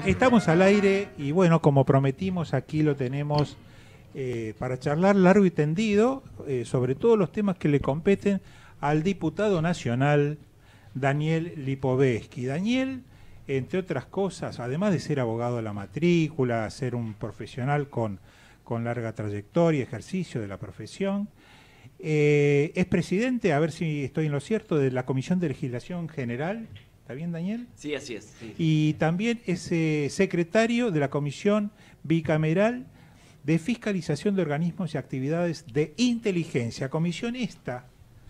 Estamos al aire y bueno, como prometimos, aquí lo tenemos para charlar largo y tendido sobre todos los temas que le competen al diputado nacional Daniel Lipovetsky. Daniel, entre otras cosas, además de ser abogado de la matrícula, ser un profesional con larga trayectoria y ejercicio de la profesión, es presidente, a ver si estoy en lo cierto, de la Comisión de Legislación General. ¿Está bien, Daniel? Sí, así es. Sí. Y también es secretario de la Comisión Bicameral de Fiscalización de Organismos y Actividades de Inteligencia. Comisión esta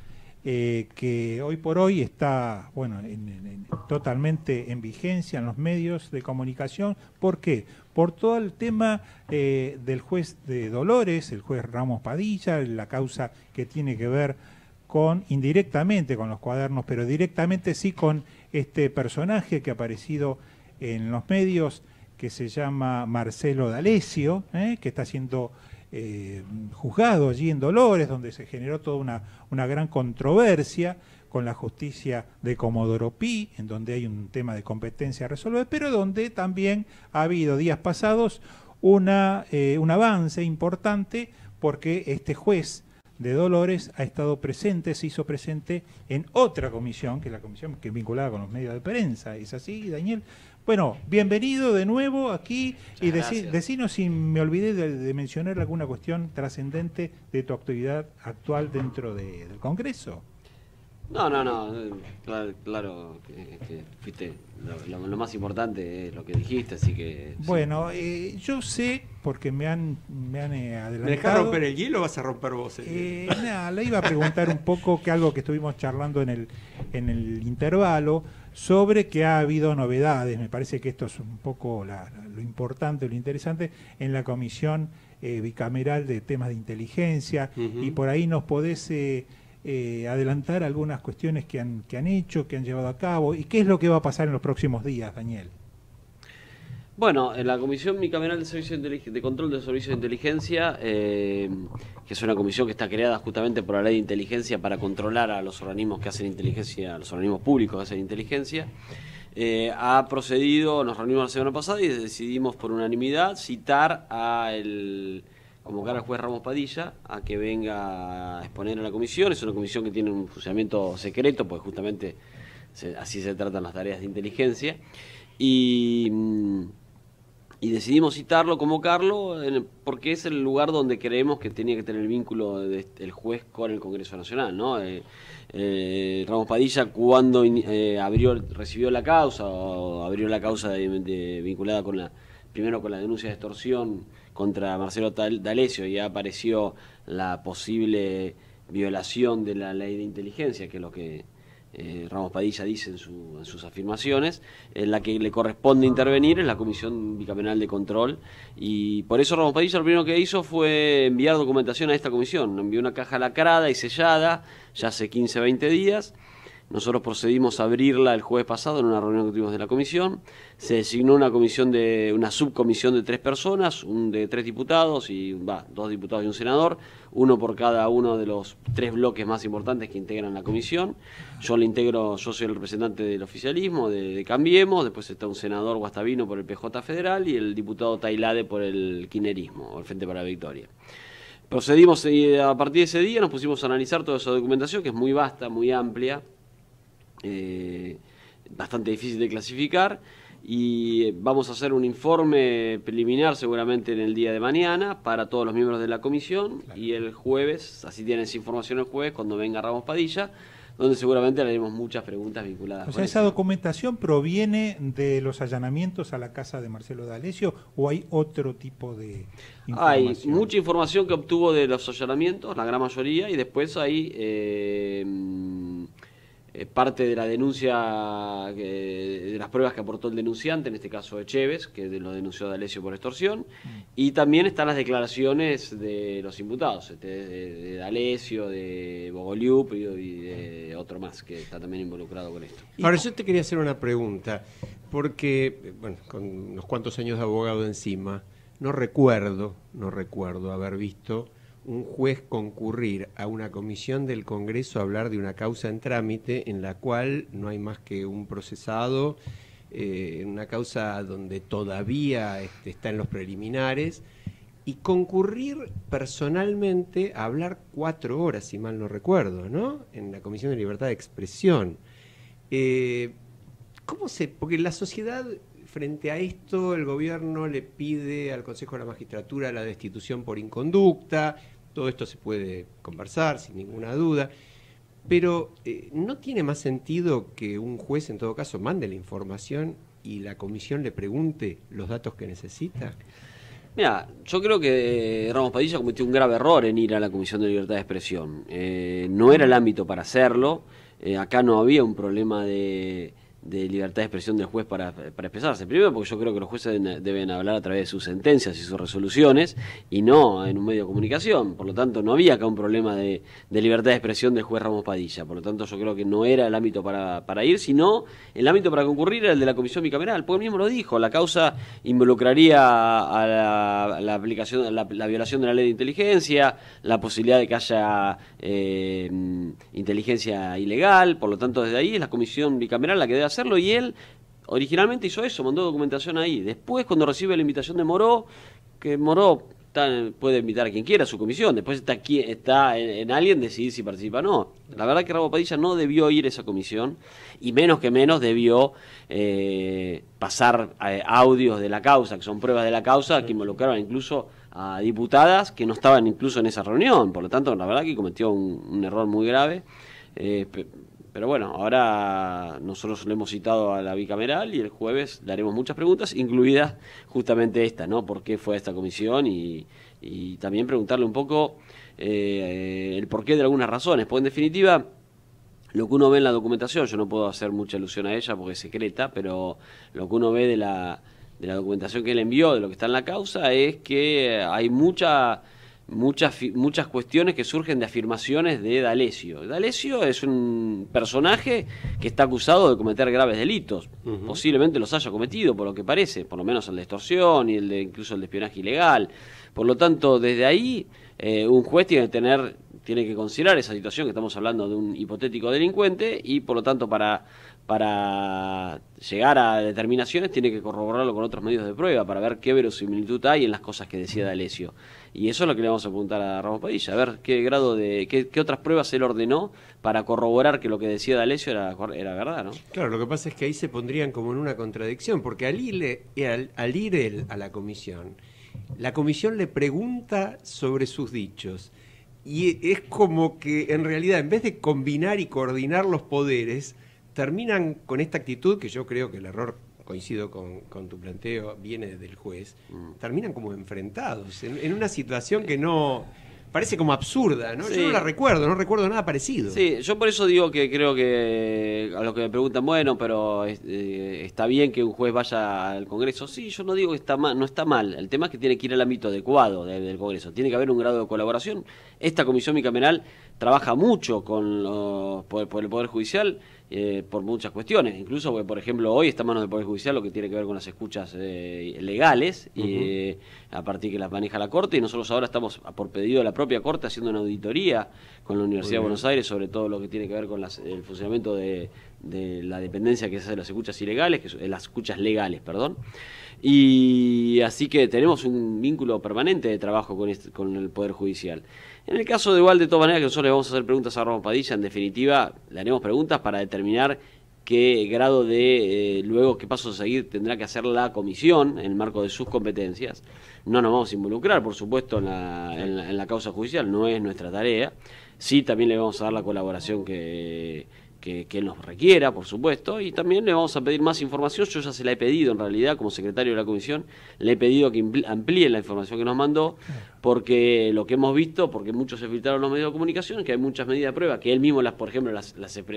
que hoy por hoy está totalmente en vigencia en los medios de comunicación. ¿Por qué? Por todo el tema del juez de Dolores, el juez Ramos Padilla, la causa que tiene que ver indirectamente con los cuadernos, pero directamente sí con este personaje que ha aparecido en los medios, que se llama Marcelo D'Alessio, que está siendo juzgado allí en Dolores, donde se generó toda una gran controversia con la justicia de Comodoro Pi, en donde hay un tema de competencia a resolver, pero donde también ha habido días pasados un avance importante, porque este juez de Dolores ha estado presente, se hizo presente en otra comisión, que es la comisión que es vinculada con los medios de prensa. ¿Es así, Daniel? Bueno, bienvenido de nuevo aquí. Muchas y decinos si me olvidé de mencionar alguna cuestión trascendente de tu actividad actual dentro del Congreso. No. Claro que fuiste lo más importante es lo que dijiste, así que... Sí. Bueno, yo sé, porque me han adelantado... ¿Me dejás romper el hielo o vas a romper vos el hielo? Le iba a preguntar un poco, que algo que estuvimos charlando en el intervalo, sobre que ha habido novedades. Me parece que esto es un poco lo importante, lo interesante, en la Comisión Bicameral de Temas de Inteligencia, y por ahí nos podés... adelantar algunas cuestiones que han hecho, que han llevado a cabo, y qué es lo que va a pasar en los próximos días, Daniel. Bueno, en la Comisión Bicameral de Control de Servicios de Inteligencia, que es una comisión que está creada justamente por la Ley de Inteligencia para controlar a los organismos que hacen inteligencia, a los organismos públicos que hacen inteligencia, ha procedido, nos reunimos la semana pasada y decidimos por unanimidad convocar al juez Ramos Padilla a que venga a exponer a la comisión. Es una comisión que tiene un funcionamiento secreto, porque justamente así se tratan las tareas de inteligencia, y decidimos convocarlo, porque es el lugar donde creemos que tenía que tener el vínculo el juez con el Congreso Nacional, ¿no? Ramos Padilla, cuando recibió la causa, o abrió la causa vinculada primero con la denuncia de extorsión contra Marcelo D'Alessio, y apareció la posible violación de la ley de inteligencia, que es lo que Ramos Padilla dice en sus afirmaciones. En la que le corresponde intervenir es la Comisión Bicameral de Control, y por eso Ramos Padilla lo primero que hizo fue enviar documentación a esta comisión. Envió una caja lacrada y sellada ya hace 15-20 días. Nosotros procedimos a abrirla el jueves pasado en una reunión que tuvimos de la comisión. Se designó una subcomisión de 3 personas, de 3 diputados, 2 diputados y un senador, uno por cada uno de los 3 bloques más importantes que integran la comisión. Yo soy el representante del oficialismo, de Cambiemos, después está un senador Guastavino por el PJ Federal y el diputado Tailade por el Kirchnerismo, o el Frente para la Victoria. Procedimos a partir de ese día, nos pusimos a analizar toda esa documentación, que es muy vasta, muy amplia, bastante difícil de clasificar, y vamos a hacer un informe preliminar seguramente en el día de mañana para todos los miembros de la comisión. Claro. Y el jueves, así tienen esa información el jueves cuando venga Ramos Padilla, donde seguramente le haremos muchas preguntas vinculadas. O sea, ¿esa documentación proviene de los allanamientos a la casa de Marcelo D'Alessio o hay otro tipo de información? Hay mucha información que obtuvo de los allanamientos, la gran mayoría, y después hay parte de la denuncia, de las pruebas que aportó el denunciante, en este caso Echeves, que lo denunció D'Alessio por extorsión, y también están las declaraciones de los imputados, de D'Alessio, de Bogoliup y de otro más que está también involucrado con esto. Ahora, yo te quería hacer una pregunta, porque, bueno, con unos cuantos años de abogado encima, no recuerdo haber visto un juez concurrir a una comisión del Congreso a hablar de una causa en trámite en la cual no hay más que un procesado una causa donde todavía está en los preliminares, y concurrir personalmente a hablar 4 horas, si mal no recuerdo, ¿no? En la Comisión de Libertad de Expresión. Porque la sociedad, frente a esto, el gobierno le pide al Consejo de la Magistratura la destitución por inconducta. Todo esto se puede conversar sin ninguna duda, pero ¿no tiene más sentido que un juez, en todo caso, mande la información y la comisión le pregunte los datos que necesita? Mira, yo creo que Ramos Padilla cometió un grave error en ir a la Comisión de Libertad de Expresión. No era el ámbito para hacerlo. Acá no había un problema de libertad de expresión del juez para expresarse. Primero porque yo creo que los jueces deben hablar a través de sus sentencias y sus resoluciones y no en un medio de comunicación. Por lo tanto, no había acá un problema de libertad de expresión del juez Ramos Padilla. Por lo tanto, yo creo que no era el ámbito para ir, sino el ámbito para concurrir era el de la comisión bicameral. Porque él mismo lo dijo, la causa involucraría a la aplicación, la violación de la ley de inteligencia, la posibilidad de que haya inteligencia ilegal. Por lo tanto, desde ahí es la comisión bicameral la que debe hacerlo, y él originalmente hizo eso, mandó documentación ahí. Después, cuando recibe la invitación de Moró, que Moró puede invitar a quien quiera a su comisión, después está en alguien decidir si participa o no. La verdad que Ramos Padilla no debió ir a esa comisión, y menos debió pasar audios de la causa, que son pruebas de la causa, que involucraban incluso a diputadas que no estaban incluso en esa reunión. Por lo tanto, la verdad que cometió un error muy grave. Pero bueno, ahora nosotros le hemos citado a la bicameral y el jueves le haremos muchas preguntas, incluidas justamente esta, ¿no? ¿Por qué fue a esta comisión? Y también preguntarle un poco el porqué de algunas razones. Porque en definitiva, lo que uno ve en la documentación, yo no puedo hacer mucha alusión a ella porque es secreta, pero lo que uno ve de la documentación que él envió, de lo que está en la causa, es que hay muchas cuestiones que surgen de afirmaciones de D'Alessio. D'Alessio es un personaje que está acusado de cometer graves delitos. Posiblemente los haya cometido, por lo que parece, por lo menos el de extorsión y incluso el de espionaje ilegal. Por lo tanto, desde ahí, un juez tiene que considerar esa situación, que estamos hablando de un hipotético delincuente, y por lo tanto para llegar a determinaciones tiene que corroborarlo con otros medios de prueba para ver qué verosimilitud hay en las cosas que decía D'Alessio. Y eso es lo que le vamos a preguntar a Ramos Padilla, a ver qué otras pruebas él ordenó para corroborar que lo que decía D'Alessio era verdad, ¿no? Claro, lo que pasa es que ahí se pondrían como en una contradicción, porque al ir él a la comisión le pregunta sobre sus dichos, y es como que en realidad, en vez de combinar y coordinar los poderes, terminan con esta actitud, que yo creo que el error, coincido con tu planteo, viene del juez, terminan como enfrentados, en una situación que no... parece como absurda, ¿no? Sí. Yo no recuerdo nada parecido. Sí, yo por eso digo que creo que a los que me preguntan, bueno, pero está bien que un juez vaya al Congreso. Sí, yo no digo que no está mal. El tema es que tiene que ir al ámbito adecuado del Congreso. Tiene que haber un grado de colaboración. Esta comisión bicameral trabaja mucho con por el Poder Judicial por muchas cuestiones. Incluso, porque, por ejemplo, hoy está en manos del Poder Judicial lo que tiene que ver con las escuchas legales, a partir que las maneja la Corte, y nosotros ahora estamos, por pedido de la propia Corte, haciendo una auditoría con la Universidad de Buenos Aires sobre todo lo que tiene que ver con el funcionamiento de la dependencia que se hace de las escuchas ilegales, las escuchas legales, perdón. Y así que tenemos un vínculo permanente de trabajo con el Poder Judicial. En el caso de igual, de todas maneras, que nosotros le vamos a hacer preguntas a Ramos Padilla, en definitiva, le haremos preguntas para determinar qué grado luego qué pasos a seguir tendrá que hacer la comisión en el marco de sus competencias. No nos vamos a involucrar, por supuesto, en la causa judicial, no es nuestra tarea. Sí, también le vamos a dar la colaboración que él nos requiera, por supuesto, y también le vamos a pedir más información. Yo ya se la he pedido, en realidad, como secretario de la comisión, le he pedido que amplíen la información que nos mandó, porque lo que hemos visto, porque muchos se filtraron los medios de comunicación, que hay muchas medidas de prueba, que él mismo, por ejemplo, las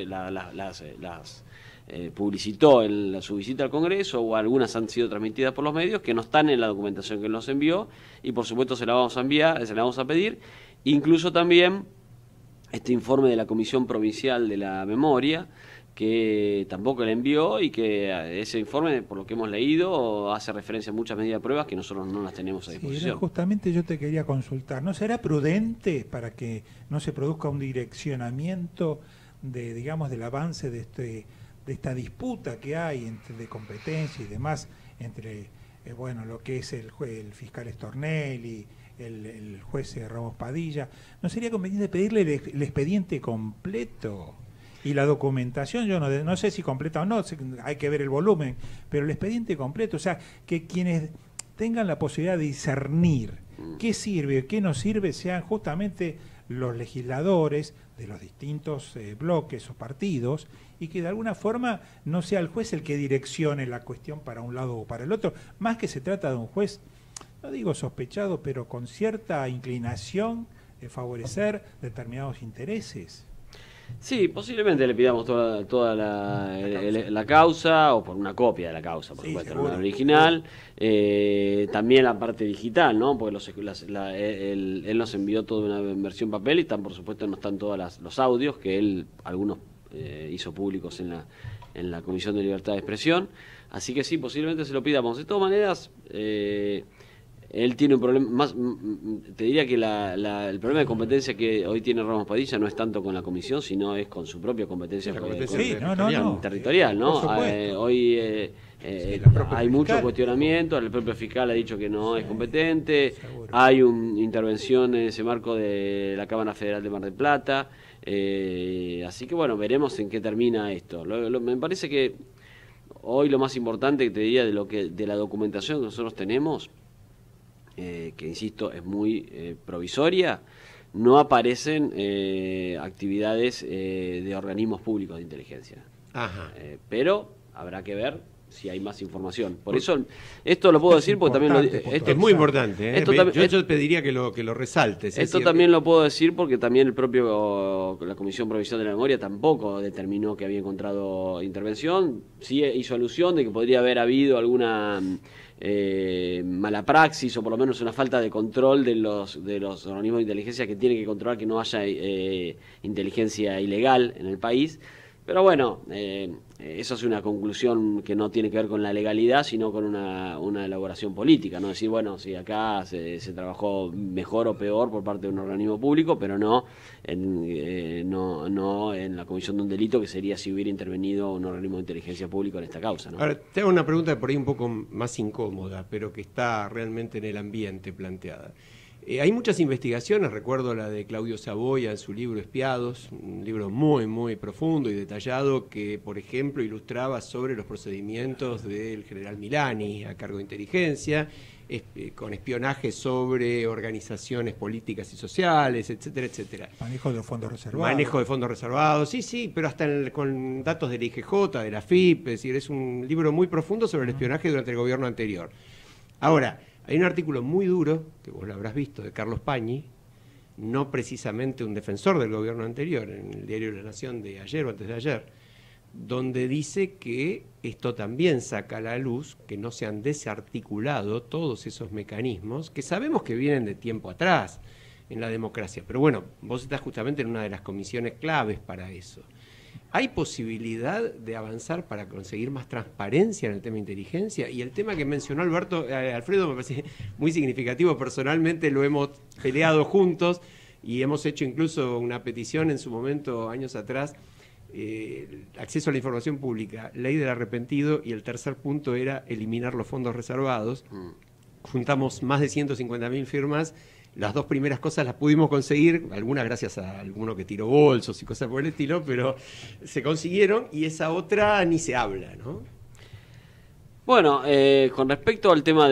publicitó en su visita al Congreso, o algunas han sido transmitidas por los medios, que no están en la documentación que él nos envió, y por supuesto se la vamos a pedir, incluso también este informe de la Comisión Provincial de la Memoria, que tampoco le envió, y que ese informe, por lo que hemos leído, hace referencia a muchas medidas de pruebas que nosotros no las tenemos a disposición. Sí, justamente yo te quería consultar, ¿no será prudente para que no se produzca un direccionamiento digamos, del avance de esta disputa que hay de competencia y demás entre bueno, lo que es el fiscal Stornelli, el juez Ramos Padilla, ¿no sería conveniente pedirle el expediente completo? Y la documentación, yo no sé si completa o no, hay que ver el volumen, pero el expediente completo, o sea, que quienes tengan la posibilidad de discernir qué sirve, qué no sirve, sean justamente los legisladores de los distintos bloques o partidos, y que de alguna forma no sea el juez el que direccione la cuestión para un lado o para el otro, más que se trata de un juez, no digo sospechado, pero con cierta inclinación de favorecer determinados intereses. Sí, posiblemente le pidamos toda la causa, o por una copia de la causa, por supuesto, no la original. También la parte digital, ¿no? Porque él nos envió toda una versión papel y por supuesto no están todos los audios que él, algunos hizo públicos en la Comisión de Libertad de Expresión. Así que sí, posiblemente se lo pidamos. De todas maneras, él tiene un problema, te diría que el problema de competencia que hoy tiene Ramos Padilla no es tanto con la comisión, sino es con su propia competencia, territorial, ¿no? Hoy hay mucho cuestionamiento, el propio fiscal ha dicho que no es competente, hay una intervención en ese marco de la Cámara Federal de Mar del Plata, así que bueno, veremos en qué termina esto. Me parece que hoy lo más importante que te diría de la documentación que nosotros tenemos, que insisto es muy provisoria, no aparecen actividades de organismos públicos de inteligencia. Ajá. Pero habrá que ver si hay más información. Por eso, esto lo puedo decir porque también esto es muy importante. Yo pediría que lo resaltes. Esto también lo puedo decir porque también la Comisión Provisional de la Memoria tampoco determinó que había encontrado intervención. Sí hizo alusión de que podría haber habido alguna mala praxis o por lo menos una falta de control de los organismos de inteligencia que tienen que controlar que no haya inteligencia ilegal en el país. Pero bueno, eso es una conclusión que no tiene que ver con la legalidad, sino con una elaboración política, ¿no? Decir, bueno, si acá se trabajó mejor o peor por parte de un organismo público, pero no en la comisión de un delito, que sería si hubiera intervenido un organismo de inteligencia pública en esta causa, ¿no? Ahora, te hago una pregunta por ahí un poco más incómoda, pero que está realmente en el ambiente planteada. Hay muchas investigaciones, recuerdo la de Claudio Saboya en su libro Espiados, un libro muy, muy profundo y detallado que, por ejemplo, ilustraba sobre los procedimientos del general Milani a cargo de inteligencia, con espionaje sobre organizaciones políticas y sociales, etcétera, etcétera. Manejo de fondos reservados. Manejo de fondos reservados, sí, pero hasta con datos de la IGJ, de la FIP, es decir, es un libro muy profundo sobre el espionaje durante el gobierno anterior. Ahora, hay un artículo muy duro, que vos lo habrás visto, de Carlos Pañi, no precisamente un defensor del gobierno anterior, en el diario La Nación de ayer o antes de ayer, donde dice que esto también saca a la luz que no se han desarticulado todos esos mecanismos que sabemos que vienen de tiempo atrás en la democracia. Pero bueno, vos estás justamente en una de las comisiones claves para eso. ¿Hay posibilidad de avanzar para conseguir más transparencia en el tema de inteligencia? Y el tema que mencionó Alfredo me parece muy significativo. Personalmente lo hemos peleado juntos y hemos hecho incluso una petición en su momento, años atrás, acceso a la información pública, ley del arrepentido, y el tercer punto era eliminar los fondos reservados. Juntamos más de 150.000 firmas. Las dos primeras cosas las pudimos conseguir, algunas gracias a alguno que tiró bolsos y cosas por el estilo, pero se consiguieron, y esa otra ni se habla, ¿no? Bueno, con respecto al tema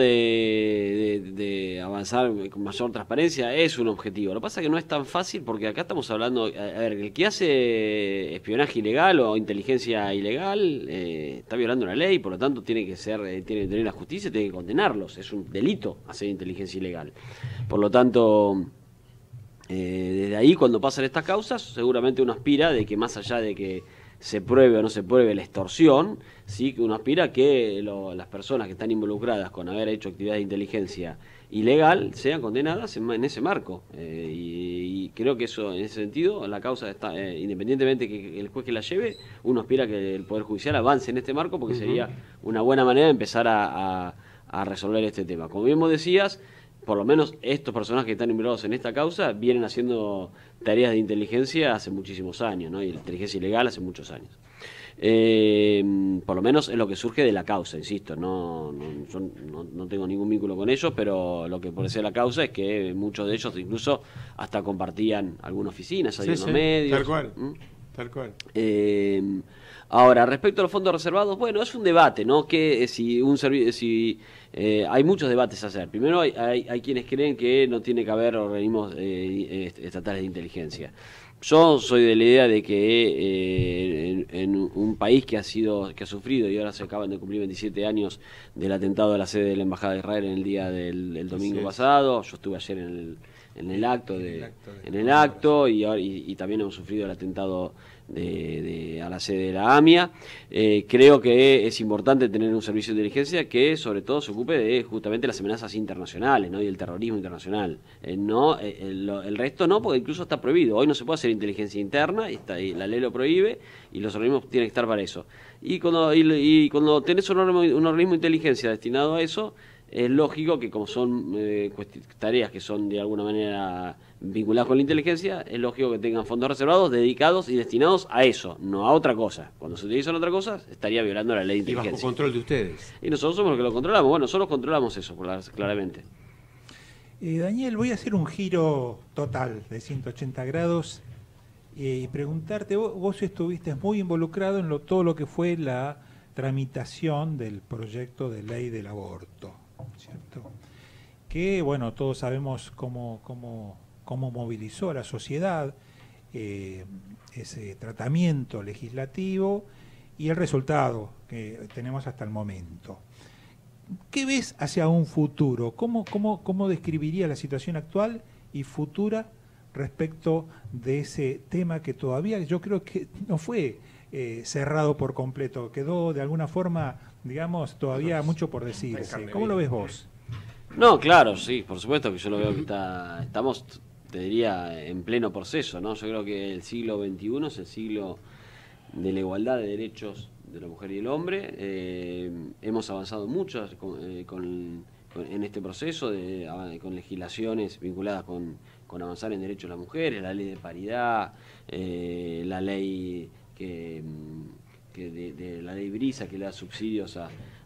de avanzar con mayor transparencia, es un objetivo. Lo que pasa es que no es tan fácil porque acá estamos hablando, a ver, el que hace espionaje ilegal o inteligencia ilegal está violando la ley, por lo tanto tiene que tener la justicia y tiene que condenarlos. Es un delito hacer inteligencia ilegal. Por lo tanto, desde ahí, cuando pasan estas causas, seguramente uno aspira de que más allá de que se pruebe o no se pruebe la extorsión, sí que uno aspira a que las personas que están involucradas con haber hecho actividades de inteligencia ilegal sean condenadas en ese marco. Y creo que eso, en ese sentido, la causa está, independientemente que el juez que la lleve, uno aspira a que el Poder Judicial avance en este marco, porque sería una buena manera de empezar a resolver este tema. Como bien vos decías, por lo menos estos personajes que están involucrados en esta causa vienen haciendo tareas de inteligencia hace muchísimos años, ¿no? Y la inteligencia ilegal hace muchos años. Por lo menos es lo que surge de la causa, insisto, yo no tengo ningún vínculo con ellos, pero lo que parece la causa es que muchos de ellos incluso hasta compartían algunas oficinas, hay unos medios. Tal cual, tal cual. Ahora, respecto a los fondos reservados, bueno, es un debate, ¿no? Que hay muchos debates a hacer. Primero, hay quienes creen que no tiene que haber organismos estatales de inteligencia. Yo soy de la idea de que en un país que ha sufrido, y ahora se acaban de cumplir 27 años del atentado a la sede de la Embajada de Israel en el día del domingo pasado, yo estuve ayer en el acto y también hemos sufrido el atentado a la sede de la AMIA. Creo que es importante tener un servicio de inteligencia que sobre todo se ocupe de justamente las amenazas internacionales, ¿no? Y el terrorismo internacional. El resto no, porque incluso está prohibido. Hoy no se puede hacer inteligencia interna, y la ley lo prohíbe, y los organismos tienen que estar para eso. Y cuando tenés un organismo de inteligencia destinado a eso, es lógico que como son tareas que son de alguna manera vinculadas con la inteligencia, es lógico que tengan fondos reservados dedicados y destinados a eso, no a otra cosa. Cuando se utilizan otra cosa, estaría violando la ley de inteligencia. Y bajo control de ustedes. Y nosotros somos los que lo controlamos. Bueno, nosotros controlamos eso, claramente. Daniel, voy a hacer un giro total de 180 grados y preguntarte, vos estuviste muy involucrado en todo lo que fue la tramitación del proyecto de ley del aborto, ¿cierto? Que, bueno, todos sabemos cómo movilizó a la sociedad ese tratamiento legislativo y el resultado que tenemos hasta el momento. ¿Qué ves hacia un futuro? ¿Cómo describiría la situación actual y futura respecto de ese tema que todavía yo creo que no fue cerrado por completo? Quedó de alguna forma, digamos, todavía mucho por decirse. ¿Cómo lo ves vos? No, claro, sí, por supuesto que yo lo veo que estamos, te diría, en pleno proceso, ¿no? Yo creo que el siglo XXI es el siglo de la igualdad de derechos de la mujer y el hombre. Hemos avanzado mucho en este proceso, con legislaciones vinculadas con avanzar en derechos de las mujeres, la ley de paridad, la ley la ley Brisa, que le da subsidios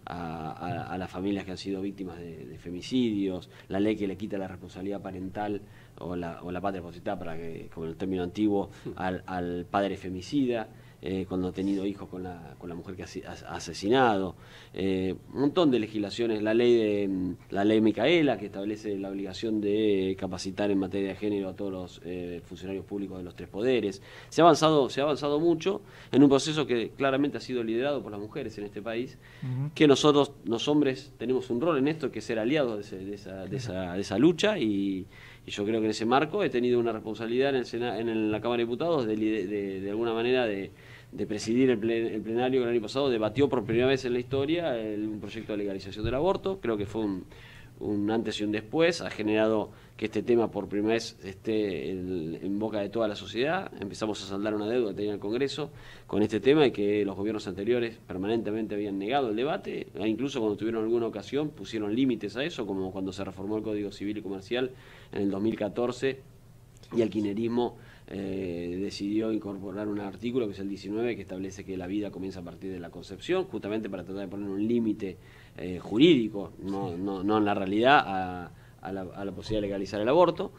a las familias que han sido víctimas de femicidios, la ley que le quita la responsabilidad parental o la patria potestad, para que, como en el término antiguo, al padre femicida, cuando ha tenido hijos con la mujer que ha asesinado, un montón de legislaciones, la ley Micaela, que establece la obligación de capacitar en materia de género a todos los funcionarios públicos de los tres poderes. Se ha avanzado mucho en un proceso que claramente ha sido liderado por las mujeres en este país, que nosotros, los hombres, tenemos un rol en esto, que es ser aliados de esa lucha, y yo creo que en ese marco he tenido una responsabilidad en la Cámara de Diputados de alguna manera de presidir el plenario que el año pasado debatió por primera vez en la historia un proyecto de legalización del aborto. Creo que fue un antes y un después, ha generado que este tema por primera vez esté en boca de toda la sociedad. Empezamos a saldar una deuda que tenía el Congreso con este tema, y que los gobiernos anteriores permanentemente habían negado el debate, e incluso cuando tuvieron alguna ocasión pusieron límites a eso, como cuando se reformó el Código Civil y Comercial en el 2014 y el kirchnerismo decidió incorporar un artículo, que es el 19, que establece que la vida comienza a partir de la concepción, justamente para tratar de poner un límite jurídico, no en la realidad, a la posibilidad de legalizar el aborto.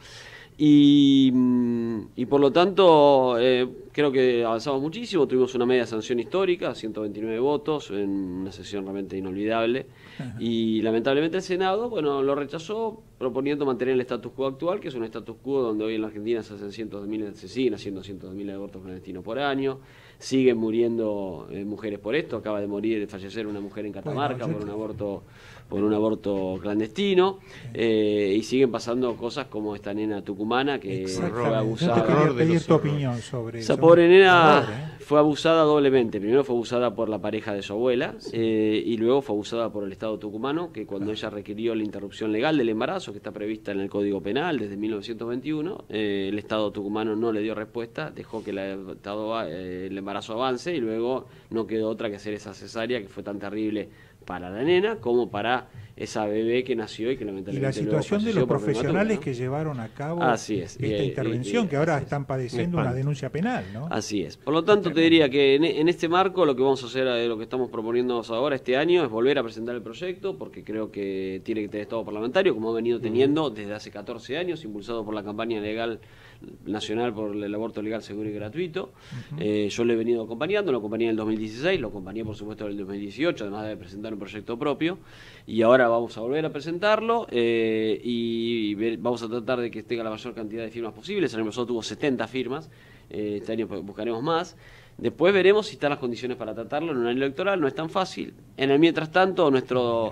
Y por lo tanto creo que avanzamos muchísimo. Tuvimos una media sanción histórica, 129 votos, en una sesión realmente inolvidable. Y lamentablemente el Senado, bueno, lo rechazó, proponiendo mantener el status quo actual, que es un status quo donde hoy en la Argentina se siguen haciendo cientos de miles de abortos clandestinos por año. Siguen muriendo mujeres por esto. Acaba de fallecer una mujer en Catamarca por un aborto clandestino, y siguen pasando cosas como esta nena tucumana que fue abusada. Yo te quería pedir tu opinión sobre eso. Esa pobre nena fue abusada doblemente. Primero fue abusada por la pareja de su abuela, y luego fue abusada por el Estado tucumano, que cuando ella requirió la interrupción legal del embarazo, que está prevista en el Código Penal desde 1921, el Estado tucumano no le dio respuesta, dejó que el embarazo avance, y luego no quedó otra que hacer esa cesárea, que fue tan terrible para la nena como para esa bebé que nació y que Y lamentablemente la situación de los profesionales que llevaron a cabo esta intervención, que ahora están padeciendo una denuncia penal, ¿no? Así es. Por lo tanto, te diría que en este marco lo que vamos a hacer, lo que estamos proponiendo ahora este año, es volver a presentar el proyecto, porque creo que tiene que tener estado parlamentario, como ha venido teniendo desde hace 14 años, impulsado por la campaña legal nacional por el aborto legal, seguro y gratuito. Yo lo he venido acompañando, lo acompañé en el 2016, lo acompañé por supuesto en el 2018, además de presentar un proyecto propio, y ahora vamos a volver a presentarlo vamos a tratar de que tenga la mayor cantidad de firmas posibles. El año pasado tuvo 70 firmas, este año buscaremos más. Después veremos si están las condiciones para tratarlo en un año electoral, no es tan fácil. En el mientras tanto, nuestro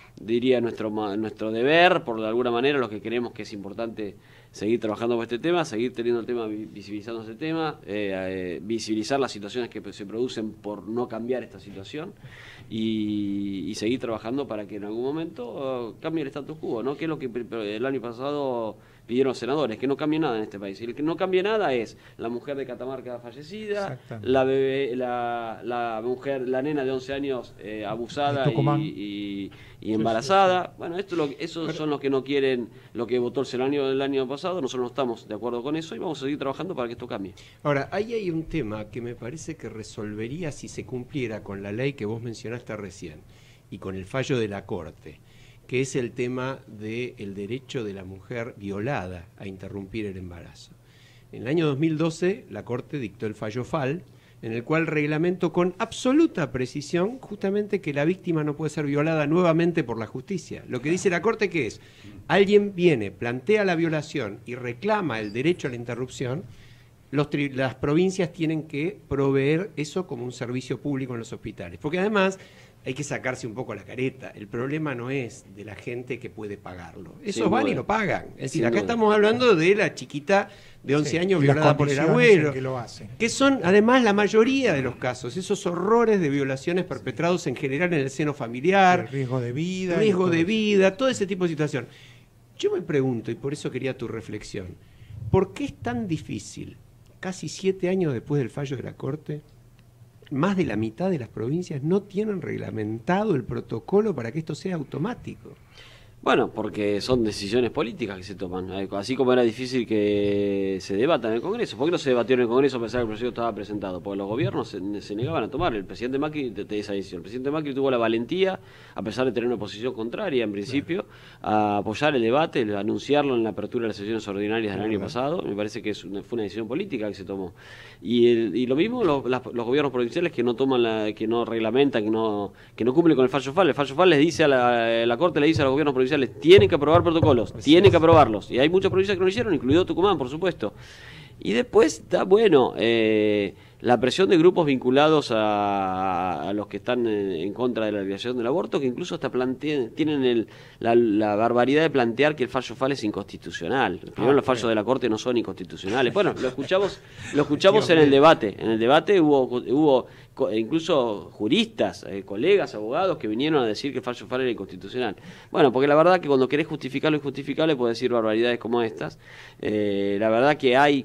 deber, por de alguna manera, lo que creemos que es importante seguir trabajando con este tema, seguir teniendo el tema, visibilizando este tema, visibilizar las situaciones que se producen por no cambiar esta situación y seguir trabajando para que en algún momento cambie el status quo, ¿no? Que es lo que el año pasado pidieron los senadores, que no cambie nada en este país. Y el que no cambie nada es la mujer de Catamarca fallecida, la bebé, la mujer, la nena de 11 años abusada y embarazada. Bueno, esos son los que no quieren lo que votó el Senado el año pasado. Nosotros no estamos de acuerdo con eso y vamos a seguir trabajando para que esto cambie. Ahora, ahí hay un tema que me parece que resolvería si se cumpliera con la ley que vos mencionaste recién y con el fallo de la Corte, que es el tema del derecho de la mujer violada a interrumpir el embarazo. En el año 2012 la Corte dictó el fallo FAL, en el cual reglamentó con absoluta precisión justamente que la víctima no puede ser violada nuevamente por la justicia. Lo que dice la Corte que es, alguien viene, plantea la violación y reclama el derecho a la interrupción, las provincias tienen que proveer eso como un servicio público en los hospitales. Porque además hay que sacarse un poco la careta. El problema no es de la gente que puede pagarlo. Esos van y lo pagan. Es decir, acá estamos hablando de la chiquita de 11 años violada por el abuelo, que son además la mayoría de los casos, esos horrores de violaciones perpetrados en general en el seno familiar, el riesgo de vida, todo ese tipo de situación. Yo me pregunto, y por eso quería tu reflexión, ¿por qué es tan difícil, casi 7 años después del fallo de la Corte, más de la mitad de las provincias no tienen reglamentado el protocolo para que esto sea automático? Bueno, porque son decisiones políticas que se toman. Así como era difícil que se debata en el Congreso. ¿Por qué no se debatió en el Congreso a pesar de que el proyecto estaba presentado? Porque los gobiernos se negaban a tomar. El presidente Macri, de esa decisión. El presidente Macri tuvo la valentía, a pesar de tener una posición contraria en principio, a apoyar el debate, a anunciarlo en la apertura de las sesiones ordinarias del año pasado. Me parece que fue una decisión política que se tomó. Y lo mismo los gobiernos provinciales que no toman, que no reglamentan, que no cumplen con el fallo FAL. El fallo FAL les dice la Corte le dice a los gobiernos provinciales: tienen que aprobar protocolos, tienen que aprobarlos. Y hay muchas provincias que no lo hicieron, incluido Tucumán, por supuesto. Y después está, bueno, la presión de grupos vinculados a los que están en contra de la legalización del aborto, que incluso hasta tienen la barbaridad de plantear que el fallo FAL es inconstitucional. Primero, los fallos de la Corte no son inconstitucionales. Bueno, lo escuchamos en el debate. En el debate hubo incluso juristas, colegas, abogados que vinieron a decir que el fallo FAL era inconstitucional. Bueno, porque la verdad que cuando querés justificar lo injustificable puedes decir barbaridades como estas. La verdad que hay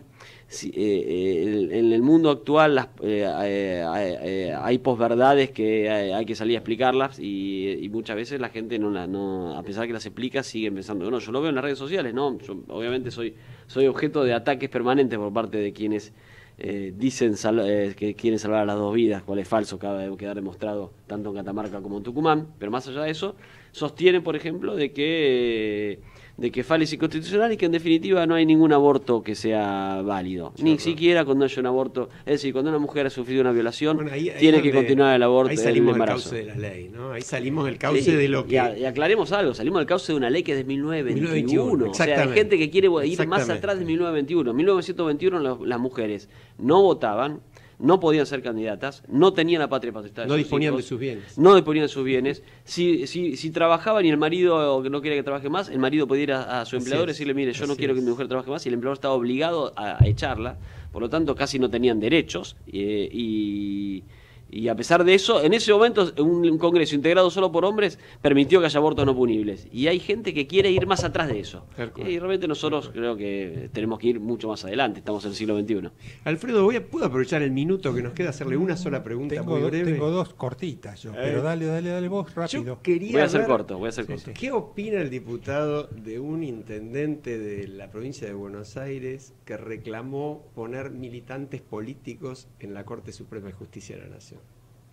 en el mundo actual hay posverdades que hay que salir a explicarlas y muchas veces la gente no, a pesar que las explica, siguen pensando. Bueno, yo lo veo en las redes sociales, ¿no? Yo obviamente soy objeto de ataques permanentes por parte de quienes dicen que quieren salvar a las dos vidas, cual es falso, acaba de quedar demostrado tanto en Catamarca como en Tucumán. Pero más allá de eso, sostienen, por ejemplo, de que FAL es inconstitucional y que en definitiva no hay ningún aborto que sea válido, ni siquiera cuando haya un aborto. Es decir, cuando una mujer ha sufrido una violación, bueno, tiene que continuar el aborto. Ahí salimos del cauce de la ley, ¿no? Ahí salimos del cauce de lo que... Y aclaremos algo, salimos del cauce de una ley que es de 1921. O sea, hay gente que quiere ir más atrás de 1921. En 1921 las mujeres no votaban, no podían ser candidatas, no tenían la patria potestad, no disponían de sus bienes. No disponían de sus bienes. Si trabajaban y el marido no quería que trabaje más, el marido podía ir a su empleador y decirle: mire, yo no quiero que mi mujer trabaje más, y el empleador estaba obligado a echarla. Por lo tanto, casi no tenían derechos y Y a pesar de eso, en ese momento un Congreso integrado solo por hombres permitió que haya abortos no punibles. Y hay gente que quiere ir más atrás de eso. Y realmente nosotros creo que tenemos que ir mucho más adelante, estamos en el siglo XXI. Alfredo, ¿puedo aprovechar el minuto que nos queda hacerle una sola pregunta muy breve? Tengo dos cortitas yo, pero dale vos rápido. Yo quería voy a hacer ver, corto. Sí. ¿Qué opina el diputado de un intendente de la provincia de Buenos Aires que reclamó poner militantes políticos en la Corte Suprema de Justicia de la Nación?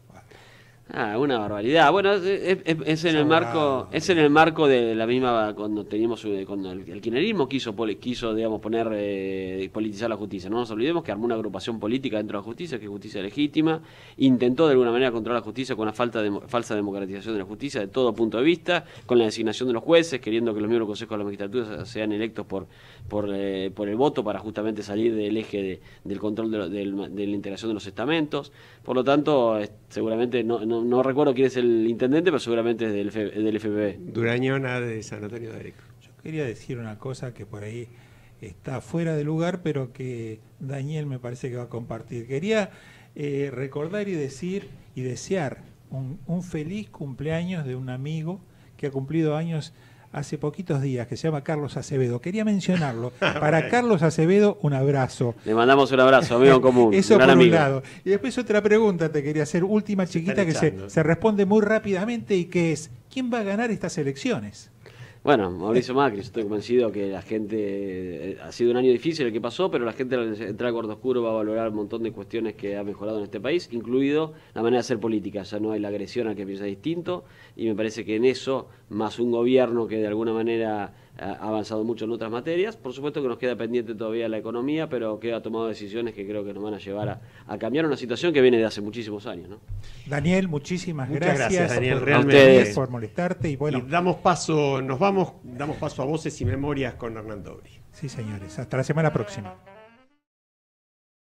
Una barbaridad. Bueno, es en el marco de la misma cuando teníamos cuando el kirchnerismo quiso digamos poner politizar la justicia. No nos olvidemos que armó una agrupación política dentro de la justicia, que es justicia legítima, intentó de alguna manera controlar la justicia con una falsa democratización de la justicia de todo punto de vista, con la designación de los jueces, queriendo que los miembros del Consejo de la Magistratura sean electos por el voto para justamente salir del eje del control de la integración de los estamentos. Por lo tanto, seguramente no recuerdo quién es el intendente, pero seguramente es del FPV. Durañona de San Antonio de Areco. Yo quería decir una cosa que por ahí está fuera de lugar, pero que Daniel me parece que va a compartir. Quería recordar y decir y desear un feliz cumpleaños de un amigo que ha cumplido años hace poquitos días, que se llama Carlos Acevedo. Quería mencionarlo. Para Carlos Acevedo, un abrazo. Le mandamos un abrazo, amigo en común. Eso gran por amigo. un lado. Y después otra pregunta te quería hacer, última chiquita, que se responde muy rápidamente, y que es, ¿quién va a ganar estas elecciones? Bueno, Mauricio Macri, yo estoy convencido que la gente, ha sido un año difícil el que pasó, pero la gente al entrar a Cuarto Oscuro va a valorar un montón de cuestiones que ha mejorado en este país, incluido la manera de hacer política. Ya no hay la agresión al que piensa distinto, y me parece que en eso, más un gobierno que de alguna manera ha avanzado mucho en otras materias, por supuesto que nos queda pendiente todavía la economía, pero queda tomado decisiones que creo que nos van a llevar a cambiar una situación que viene de hace muchísimos años, ¿no? Daniel, muchas gracias, gracias Daniel, realmente por molestarte. Y bueno, damos paso a Voces y Memorias con Hernán Dobri. Sí, señores, hasta la semana próxima.